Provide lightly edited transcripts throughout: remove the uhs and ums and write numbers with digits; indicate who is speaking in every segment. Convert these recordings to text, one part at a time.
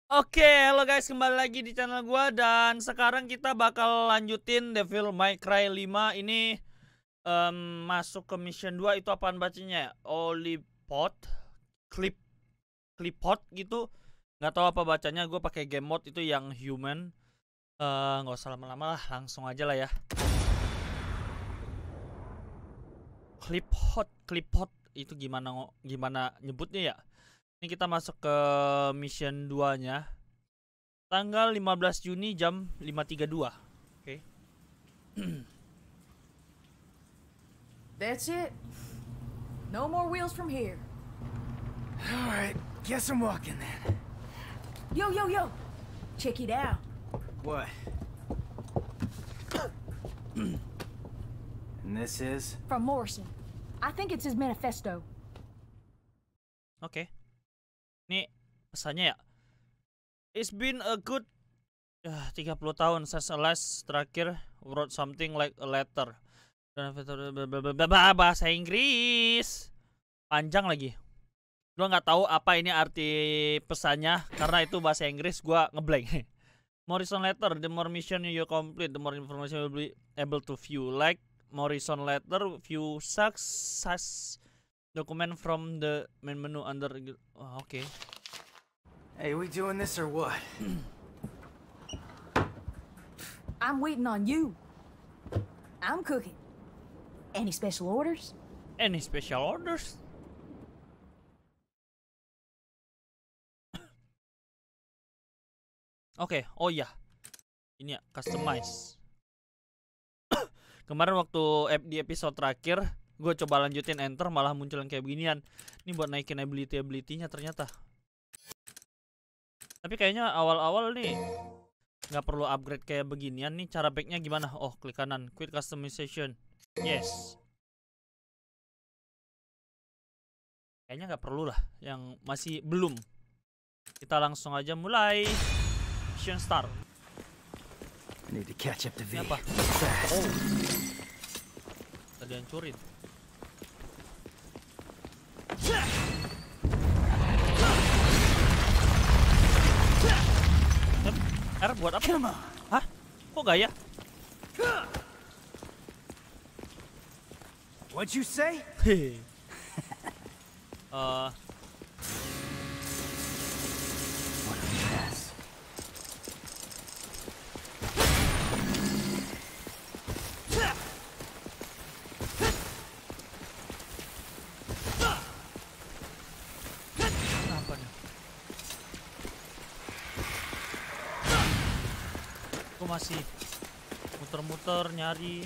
Speaker 1: Oke, halo guys, kembali lagi di channel gua dan sekarang kita bakal lanjutin Devil May Cry 5 ini masuk ke mission 2 itu apaan bacanya ya? Olipod, Clipod gitu. Nggak tahu apa bacanya, gue pakai game mode itu yang human. Nggak usah lama-lama lah, langsung aja lah ya. Clipod itu gimana nyebutnya ya? Ini kita masuk ke mission 2-nya. Tanggal 15 Juni jam 5.32. Oke.
Speaker 2: That's it. No more wheels from here.
Speaker 3: Alright, guess I'm walking then.
Speaker 2: Yo. Check it out.
Speaker 3: What? And this is?
Speaker 2: From Morrison. I think it's his manifesto.
Speaker 1: Oke. Ini pesannya ya. It's been a good 30 tahun since last terakhir wrote something like a letter. Bahasa Inggris. Panjang lagi. Gua nggak tahu apa ini arti pesannya karena itu bahasa Inggris, gua ngeblank. Morrison letter, the more mission you complete, the more information you will be able to view. Like Morrison letter, view success document from the main menu under. Oh, okay.
Speaker 3: Hey, we doing this or what?
Speaker 2: I'm waiting on you. I'm cooking. Any special orders?
Speaker 1: Any special orders? Oke, oh iya. Ini ya, customize. Kemarin waktu di episode terakhir, gue coba lanjutin enter malah muncul yang kayak beginian. Ini buat naikin ability-nya ternyata. Tapi kayaknya awal-awal nih nggak perlu upgrade kayak beginian nih. Cara backnya gimana? Oh, klik kanan, quit customization. Yes. Kayaknya nggak perlu lah, yang masih belum. Kita langsung aja mulai. Mission start.
Speaker 3: I need to catch up to V.
Speaker 1: Apa?
Speaker 3: Fast.
Speaker 1: Oh. Tadi hancurin. R buat apa? Hah? Kok gaya?
Speaker 3: What'd you say?
Speaker 1: Hehe.
Speaker 3: What a mess.
Speaker 1: Apa nih? Aku masih muter-muter nyari.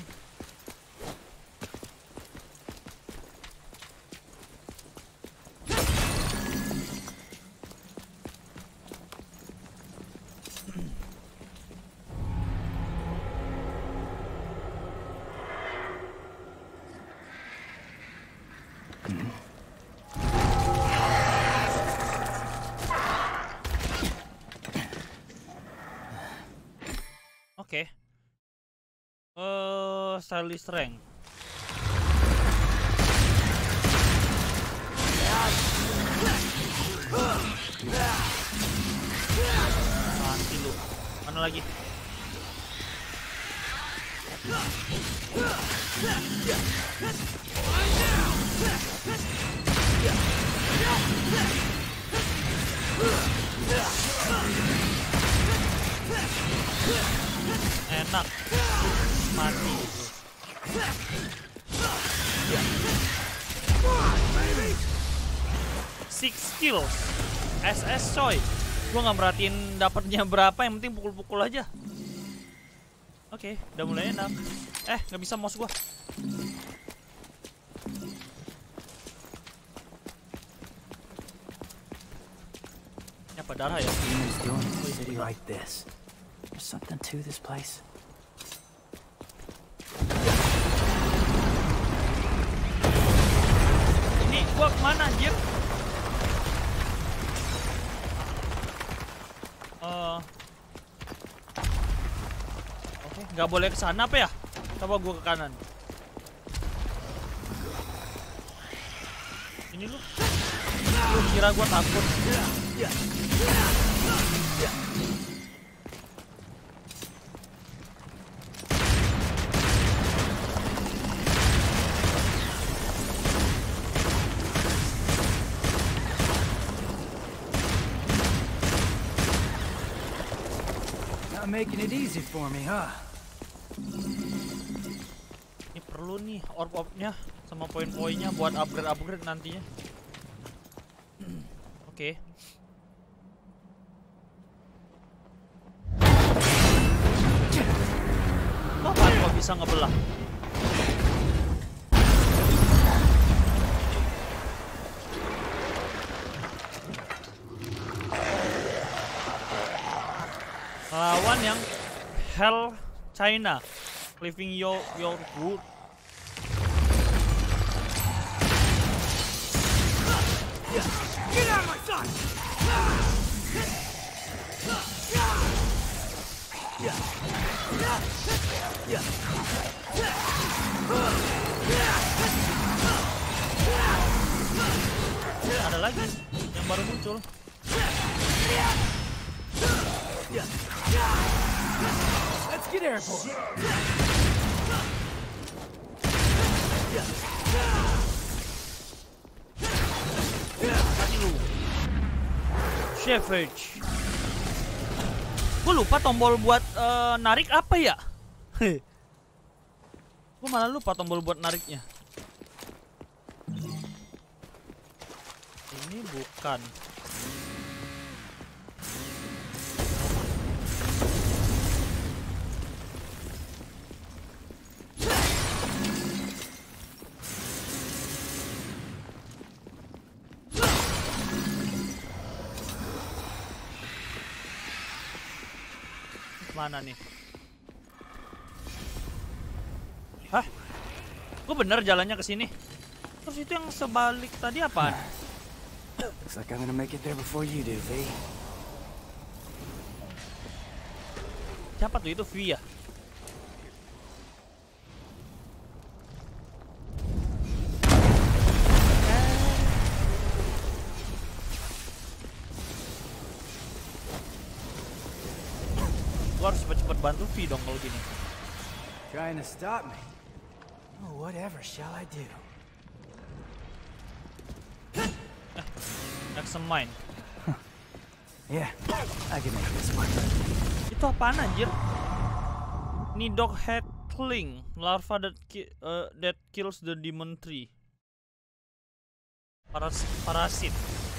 Speaker 1: Oke. Stylish strength. Mati lu. Mana lagi? Enak. Mati. Six kills. SS coy. Gua nggak merhatiin dapatnya berapa, yang penting pukul-pukul aja. Oke, udah mulai enak. Nggak bisa mouse gua. Ini apa darah ya?
Speaker 3: Who's doing a city like this? There's something to this place.
Speaker 1: Ini gua kemana anjir? Oke, nggak boleh ke sana apa ya? Coba gua ke kanan. Ini lu kira gua takut?
Speaker 3: Not making it easy for me, huh?
Speaker 1: Ini perlu nih orb-orbnya sama poin-poinnya buat upgrade nantinya. Oke. Apaan kok bisa ngebelah? Lawan yang Hell China, Living Your Good.
Speaker 3: Get out of my sight!
Speaker 1: Ada lagi yang baru muncul.
Speaker 3: Let's get airborne.
Speaker 1: Tadi lu Savage. Gue lupa tombol buat narik apa ya? Gue malah lupa tombol buat nariknya. Ini bukan. Mana nih? Hah? Gue bener jalannya ke sini. Terus itu yang sebalik tadi apaan?
Speaker 3: Looks like I'm gonna make it there before you do, V.
Speaker 1: Siapa tuh itu V ya? Gue harus cepet-cepet bantu V dong kalau gini.
Speaker 3: Trying to stop me. Oh, whatever shall I do?
Speaker 1: Examine.
Speaker 3: Yeah, I can make this one.
Speaker 1: Itu apaan anjir? Nidok Heckling, larva that kills the demon tree. Parasit.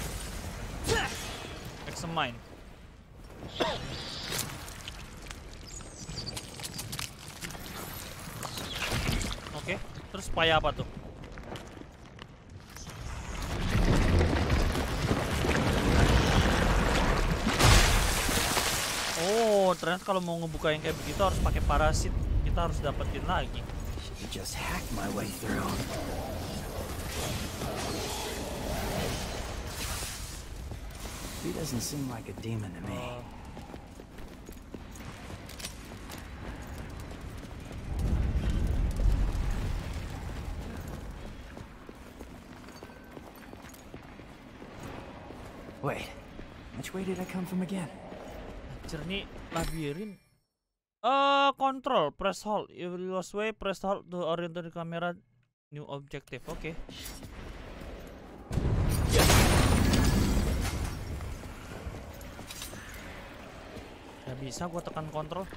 Speaker 1: Examine. Oke, terus supaya apa tuh? Oh, ternyata kalau mau ngebuka yang kayak begitu harus pakai parasit. Kita harus dapetin lagi.
Speaker 3: Should just hack my way through. He doesn't seem like a demon to me. Wait, which way did I come from again?
Speaker 1: Anjir nih labirin. Control, press hold. If you lost way, press hold to orient the camera. New objective, oke. Gak bisa gua tekan kontrol.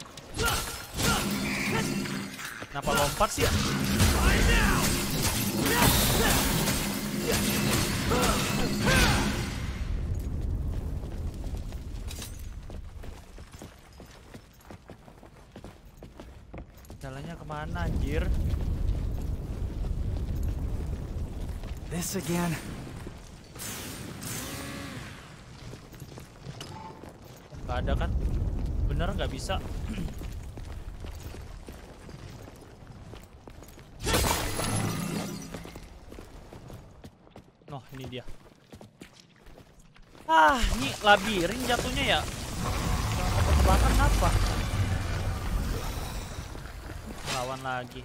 Speaker 1: Kenapa lompat sih ya? Jalannya kemana anjir?
Speaker 3: This again?
Speaker 1: Gak ada kan? Bener nggak bisa? Oh ini dia. Ah ini labirin jatuhnya ya. Jangan tebakan apa? Lawan lagi.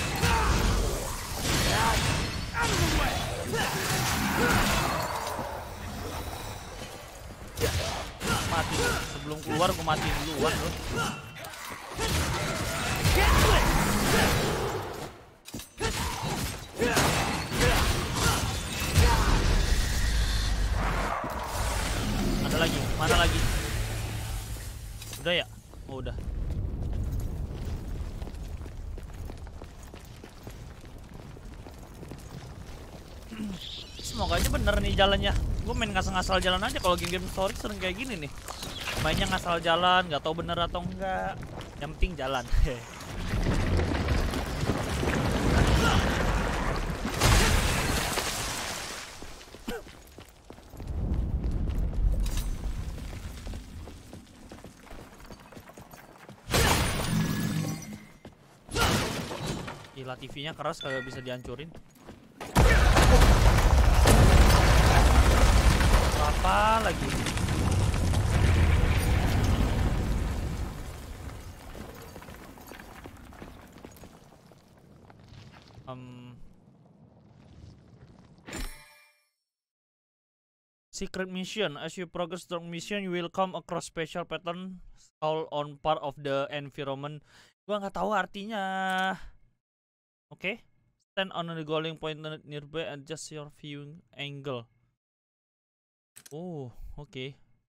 Speaker 1: Mati sebelum keluar, gue mati duluan loh. Ada lagi, mana lagi? Udah ya? Oh, udah. Semoga aja bener nih jalannya. Gue main ngasal-ngasal jalan aja kalau game story sering kayak gini nih. Mainnya ngasal jalan, nggak tahu bener atau enggak. Yang penting jalan. Gila, TV-nya keras kagak bisa dihancurin. Apa lagi? Secret mission. As you progress through mission, you will come across special pattern all on part of the environment. Gua nggak tahu artinya. Oke. Stand on the glowing point nearby and adjust your viewing angle. Oh, oke.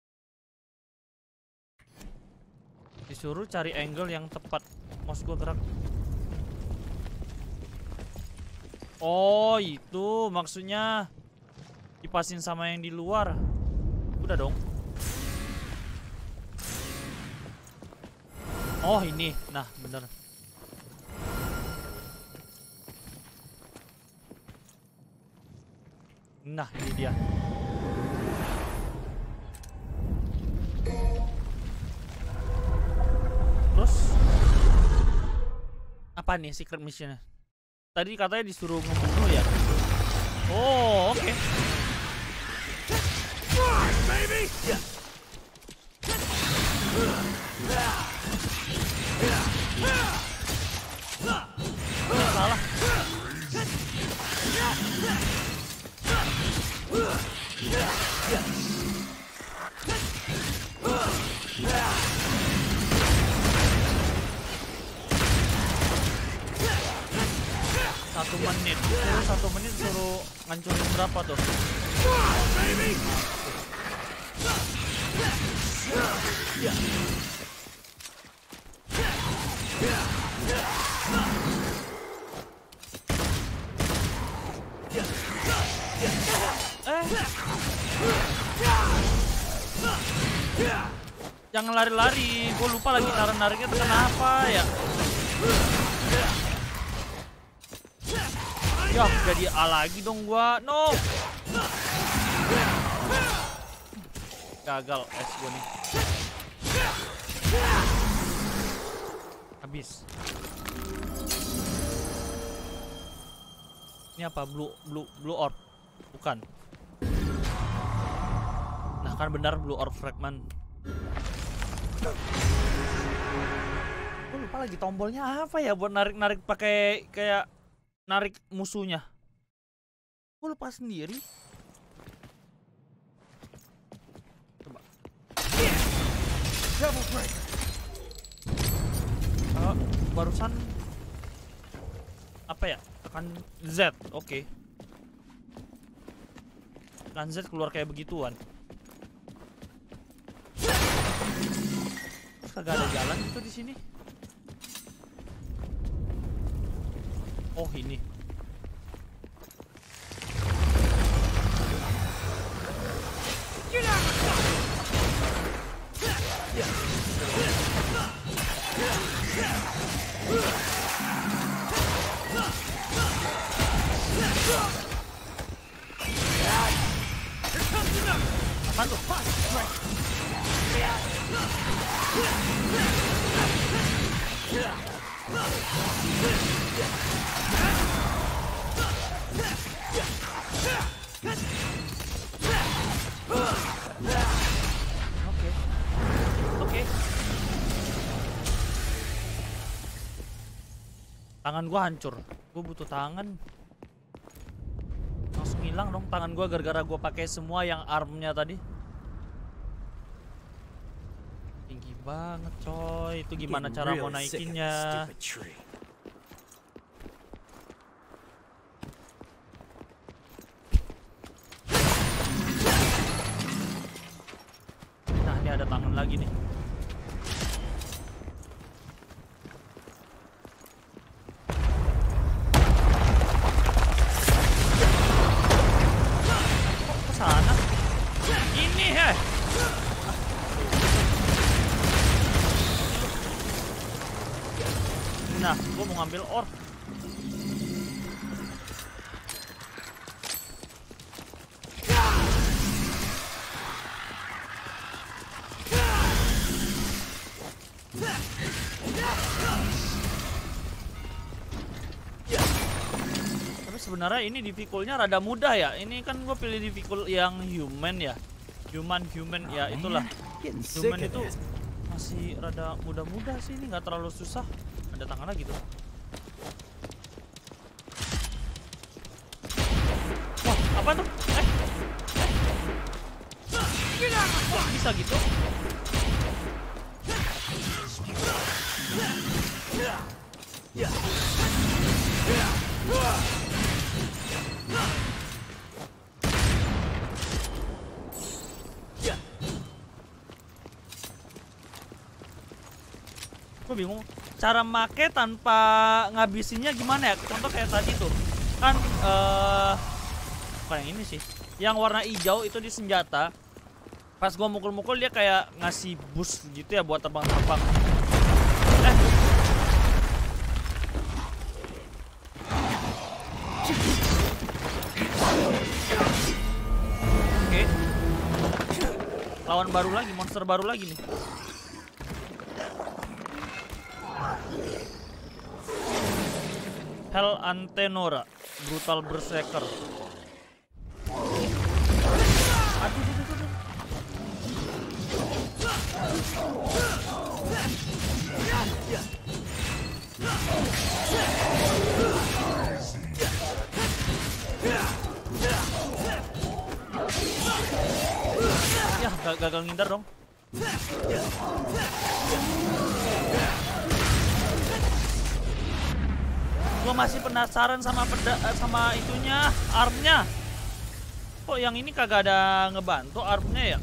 Speaker 1: Disuruh cari angle yang tepat. Mouse gua gerak. Oh, itu maksudnya dipasin sama yang di luar. Udah dong. Oh, ini. Nah, bener. Nah, ini dia. Terus apa nih secret missionnya? Tadi katanya disuruh ngebunuh ya. Oh, oke. Salah. Satu menit suruh ngancurin berapa tuh? Jangan lari-lari, gue lupa lagi nariknya tuh kenapa ya? Ya, jadi A lagi dong gua. No. Gagal S gua nih. Habis. Ini apa? Blue orb. Bukan. Nah, kan benar blue orb fragment. Gua lupa lagi tombolnya apa ya buat narik-narik pakai kayak narik musuhnya. Gue lupa sendiri. Coba. Barusan apa ya? Tekan Z. Oke. Tekan Z keluar kayak begituan. Kagak ada jalan itu di sini. Oh, ini. Apaan tuh? Oke. Tangan gua hancur. Gua butuh tangan. Langsung hilang dong tangan gua gara-gara gua pakai semua yang armnya tadi. Tinggi banget, coy. Itu gimana cara mau naikinnya? Nah, ini ada tangan lagi nih. Nah, gue mau ngambil ore. Tapi sebenarnya ini difficultnya rada mudah ya. Ini kan gue pilih difficult yang human ya. Human ya itulah. Human itu masih rada mudah-mudah sih, ini nggak terlalu susah. Ada tangannya gitu. Wah, apa tuh? Wah, bisa gitu. Gue bingung cara make tanpa ngabisinnya gimana ya. Contoh kayak tadi tuh kan bukan yang ini sih, yang warna hijau itu di senjata. Pas gua mukul-mukul dia kayak ngasih boost gitu ya buat terbang-terbang. Oke. Lawan baru lagi, monster baru lagi nih. Hell Antenora, Brutal Berserker. Aduh. Ya, gagal ngindar dong. Gue masih penasaran sama itunya, armnya. Kok yang ini kagak ada ngebantu armnya ya?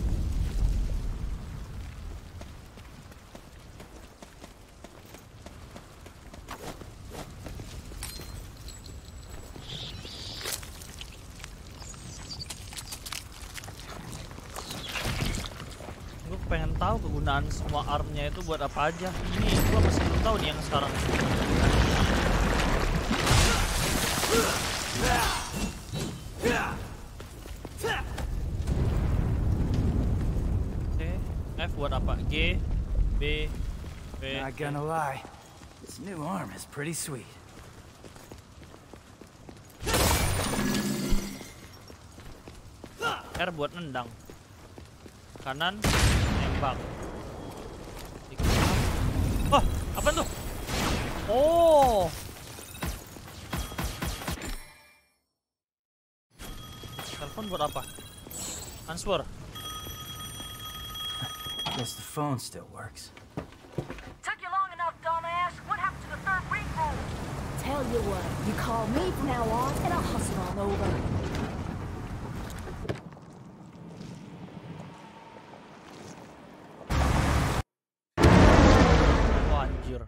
Speaker 1: Gue pengen tahu kegunaan semua armnya itu buat apa aja. Ini gue masih belum tahu nih yang sekarang. F buat apa? G, B, B.
Speaker 3: Not gonna lie, this new arm is pretty sweet.
Speaker 1: R buat nendang. Kanan, nembak. Oh, apa tuh? Oh. Telepon buat apa? Answer.
Speaker 3: Guess the phone still works.
Speaker 2: Took you long enough, dumbass. What happened to the third ring roll? Tell you what, you call me from now on, and I'll hustle on over.
Speaker 1: Oh, anjir.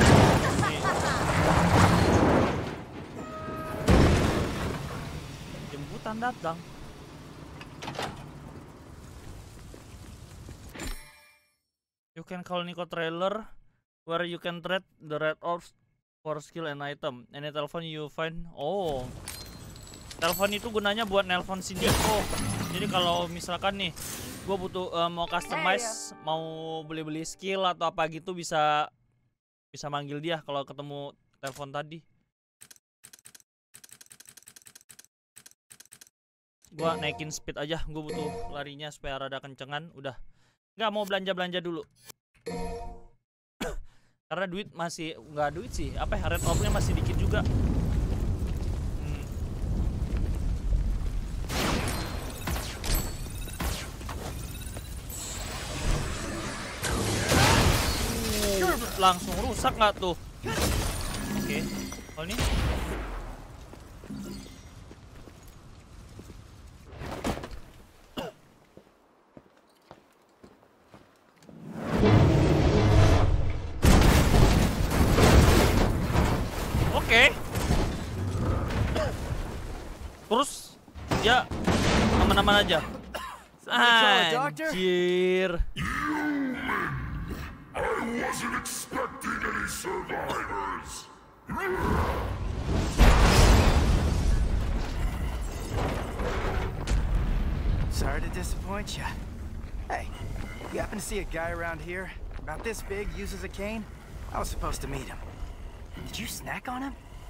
Speaker 1: Jemputan datang. You can call Nico trailer where you can trade the red orbs for skill and item. Any telepon you find. Oh, telepon itu gunanya buat nelpon si Nico. Jadi kalau misalkan nih gue butuh mau customize, mau beli-beli skill atau apa gitu, bisa manggil dia kalau ketemu telepon tadi. Gua naikin speed aja, gue butuh larinya supaya rada kencengan. Udah nggak mau belanja dulu karena duit masih nggak duit sih, apa ya, red orbnya masih dikit juga. Langsung rusak nggak tuh? Oke, kalau ini terus dia aman-aman aja. Anjir.
Speaker 4: I wasn't expecting any
Speaker 3: Sorry to disappoint you. Hey, you happen to see a guy around here? About this big, uses a cane? I was supposed to meet him. Did you snack on him?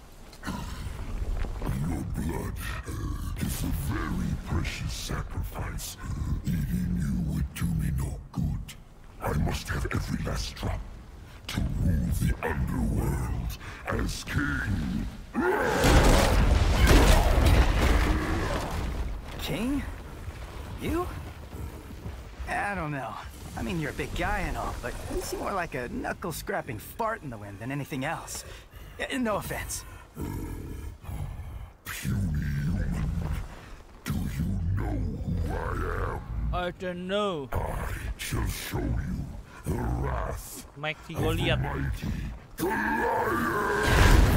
Speaker 4: Your blood is a very precious sacrifice. Eating you would do me no good. I must have every last drop to rule the underworld as king.
Speaker 3: King? You? I don't know. I mean, you're a big guy and all, but you seem more like a knuckle-scrapping fart in the wind than anything else. No offense.
Speaker 4: Puny human, do you know who I am?
Speaker 1: I don't know.
Speaker 4: I shall show you the wrath
Speaker 1: Mighty
Speaker 4: of
Speaker 1: Goliath.
Speaker 4: mighty Goliath.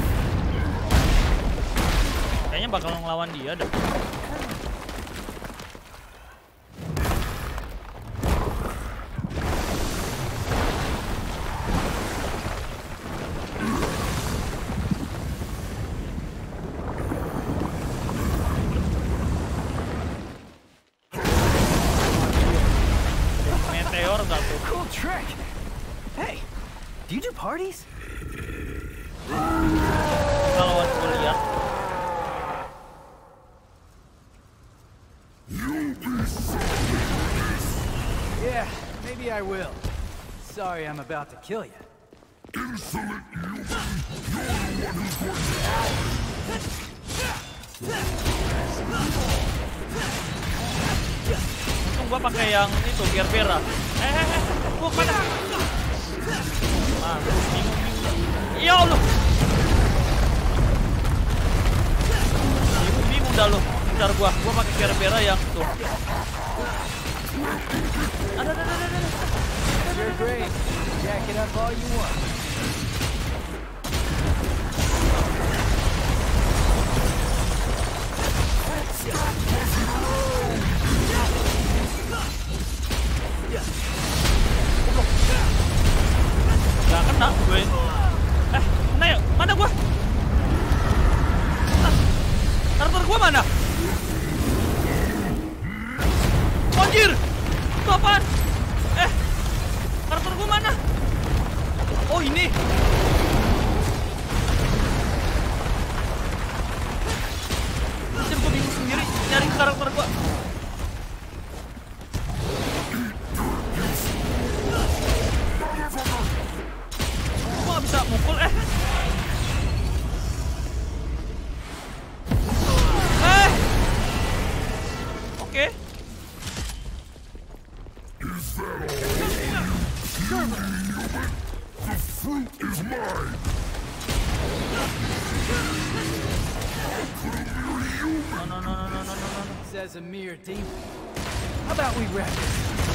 Speaker 1: Kayaknya bakal ngelawan dia dah. Meteor gak tuh?
Speaker 3: Cool trick! Hey, do you do parties?
Speaker 1: Kalau Goliath.
Speaker 3: Yeah, maybe I will. Sorry I'm about to kill you.
Speaker 4: Insolent human! You're the one who's going to
Speaker 1: Untung gua pakai yang itu gear Vera. Gua mana? Bingung. Ya Allah. Bingung dah lu. Ntar gua pakai gear Vera yang tuh. Ada.
Speaker 3: You're great. Jack it up all you want.
Speaker 1: Gak kena gue. Kena ya? Mana gua? Karakter gua mana? Anjir! Itu apaan? Karakter gua mana? Oh ini. Anjir, gua bingung sendiri nyari karakter gua. Gua gak bisa mukul Oke.
Speaker 4: The fruit is mine!
Speaker 1: No.
Speaker 3: Says a mere demon. How about we wrap it?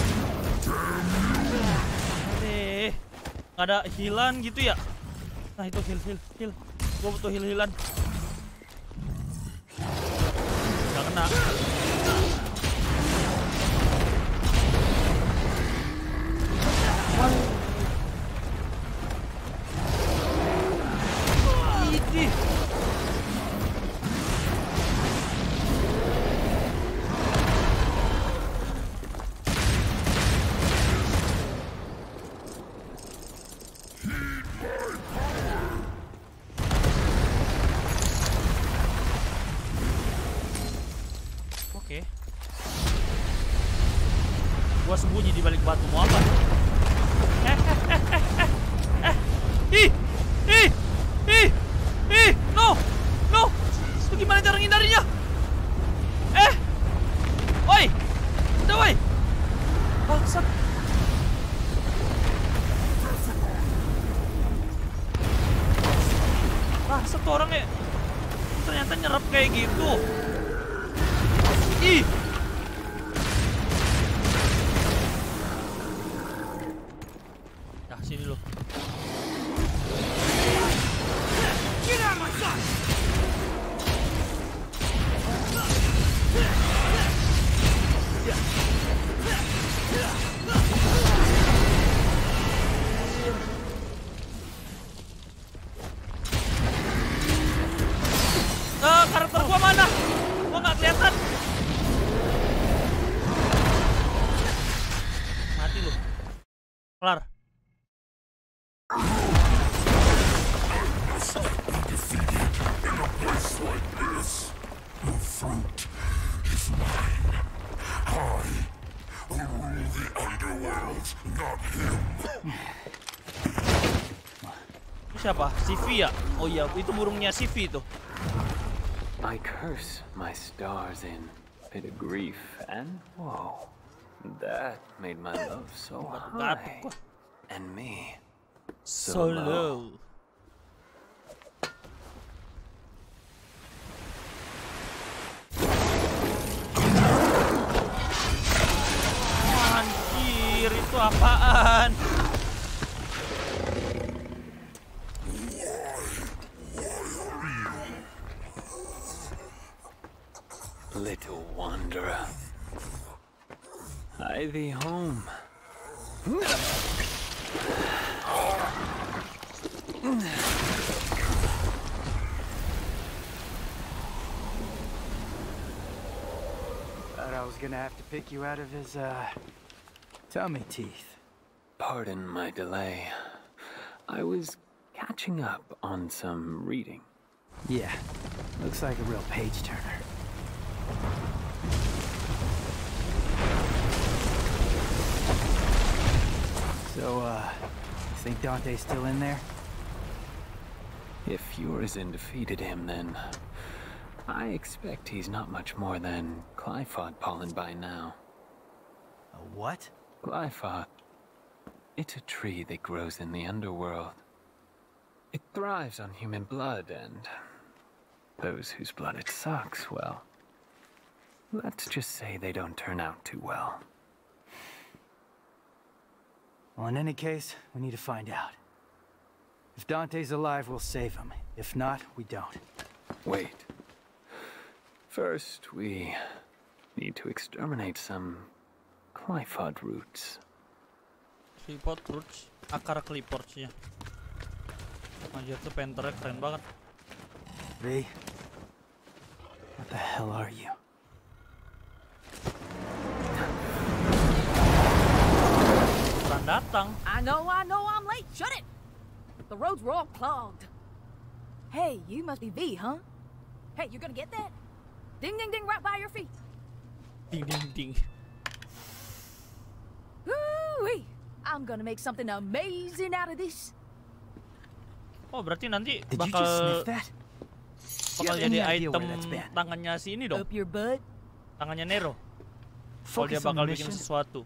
Speaker 1: Gak ada healan gitu ya? Nah itu heal. Gua butuh healan. Gak kena. Idih. Oke. Gua sembunyi di balik batu mau apa? No. Itu gimana cara ngindarinya? Woi. Udah woi. Bangsat. Bangsat tuh orang ya. Ternyata nyerap kayak gitu. Ih. Nah, sini lu. Get out of my sight. Kelar. Siapa? Sivi ya? Oh iya, itu burungnya Sivi tuh.
Speaker 5: I curse my stars in bit of grief and woe. That made my love so high. And me so low.
Speaker 1: Anjir, itu apaan?
Speaker 5: Little wanderer, hie thee home.
Speaker 3: Thought I was gonna have to pick you out of his, tummy teeth.
Speaker 5: Pardon my delay. I was catching up on some reading.
Speaker 3: Yeah, looks like a real page-turner. So, you think Dante's still in there?
Speaker 5: If Urizen defeated him, then I expect he's not much more than Glyphod pollen by now.
Speaker 3: A what?
Speaker 5: Glyphod. It's a tree that grows in the underworld. It thrives on human blood, and those whose blood it sucks, well, let's just say they don't turn out too well.
Speaker 3: Well, in any case, we need to find out. If Dante's alive, we'll save him. If not, we don't.
Speaker 5: Wait. First, we need to exterminate some Glyphod roots.
Speaker 1: Glyphod roots, akar Glyphodsnya. Anjir tuh painternya keren banget.
Speaker 3: V, what the hell are you?
Speaker 1: Kurang datang.
Speaker 2: I know I'm late. Shut it! The roads were all clogged. Hey, you must be V, huh? Hey, you gonna get that? Ding, ding, ding, right by your feet.
Speaker 1: Ding ding ding.
Speaker 2: Woo-wee! I'm gonna make something amazing out of this.
Speaker 1: Oh, berarti nanti
Speaker 3: Did you just sniff
Speaker 1: bakal
Speaker 3: that? You have
Speaker 1: jadi
Speaker 3: any idea
Speaker 1: item
Speaker 3: where that's been?
Speaker 1: tangannya si ini dong.
Speaker 2: Up your butt.
Speaker 1: Tangannya Nero. Kalau dia
Speaker 3: Focus on
Speaker 1: bakal
Speaker 3: the
Speaker 1: bikin
Speaker 3: mission.
Speaker 1: sesuatu.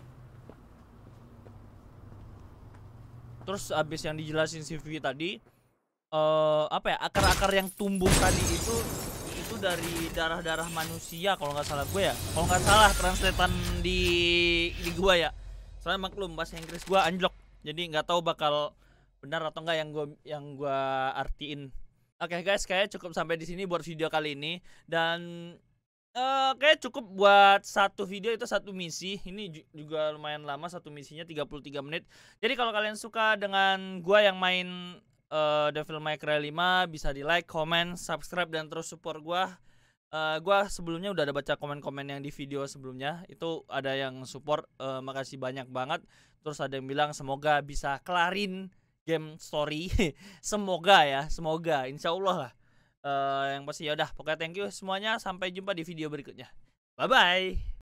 Speaker 1: Terus abis yang dijelasin si V tadi, apa ya, akar-akar yang tumbuh tadi itu dari darah-darah manusia kalau nggak salah gue ya. Kalau nggak salah translatean di gue ya. Soalnya maklum bahasa Inggris gue anjlok, jadi nggak tahu bakal benar atau enggak yang gue artiin. Oke guys, kayak cukup sampai di sini buat video kali ini, dan kayak cukup buat satu video itu satu misi. Ini juga lumayan lama, satu misinya 33 menit. Jadi kalau kalian suka dengan gua yang main Devil May Cry 5, bisa di like, comment, subscribe, dan terus support gua. Gua sebelumnya udah ada baca komen-komen yang di video sebelumnya. Itu ada yang support, makasih banyak banget. Terus ada yang bilang semoga bisa kelarin game story. Semoga ya, semoga, insya Allah lah. Yang pasti ya udah, pokoknya thank you semuanya, sampai jumpa di video berikutnya. Bye bye.